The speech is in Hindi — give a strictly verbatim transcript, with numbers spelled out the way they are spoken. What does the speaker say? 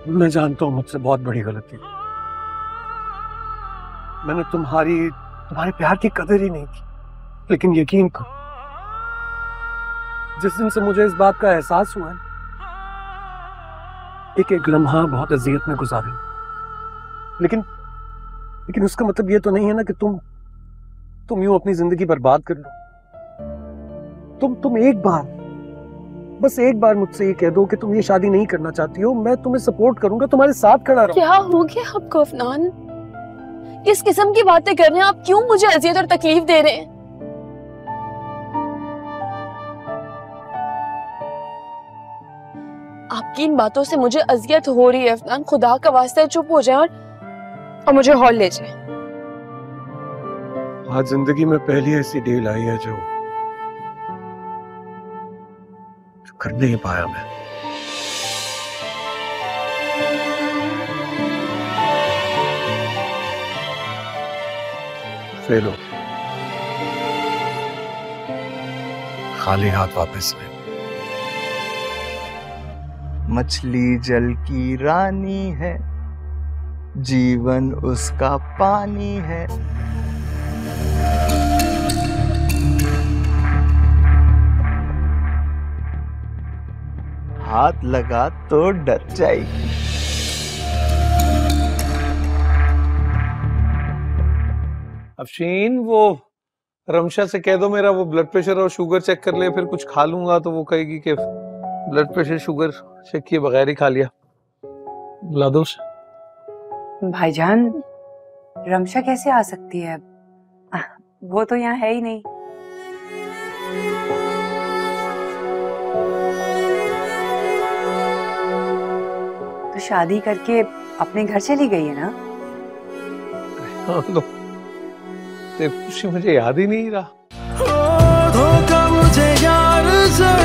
मैं जानता हूं मुझसे बहुत बड़ी गलती। मैंने तुम्हारी तुम्हारे प्यार की कदर ही नहीं की। लेकिन यकीन करो, जिस दिन से मुझे इस बात का एहसास हुआ है, एक एक लम्हा बहुत अजियत में गुजारे। लेकिन लेकिन उसका मतलब ये तो नहीं है ना कि तुम तुम यूं अपनी जिंदगी बर्बाद कर लो। तुम तुम एक बार, बस एक बार मुझसे ये कह दो कि तुम ये शादी नहीं करना चाहती हो, मैं तुम्हें सपोर्ट करूंगा, तुम्हारे साथ खड़ा रहूंगा। क्या हो गया आपको अफनान? किस किस्म की बातें कर रहे हैं आप? क्यों मुझे अजियत और तकलीफ दे रहे हैं? आपकी इन बातों से मुझे अजियत हो रही है अफनान। खुदा का वास्ता चुप हो जाए और, और मुझे हॉल ले जाए। आज जिंदगी में पहली ऐसी डील आई है जो कर नहीं पाया मैं। फेल हो, खाली हाथ वापस में। मछली जल की रानी है, जीवन उसका पानी है। हाथ लगा तो डर जाएगी। अफशीन, वो रमशा से कह दो मेरा वो ब्लड प्रेशर और शुगर चेक कर ले, फिर कुछ खा लूंगा तो वो कहेगी कि ब्लड प्रेशर शुगर चेक किए बगैर ही खा लिया। बुला दो उसे। भाईजान, रमशा कैसे आ सकती है? वो तो यहाँ है ही नहीं। तो शादी करके अपने घर चली गई है ना? हाँ, तो मुझे याद ही नहीं रहा। धोखा मुझे यार से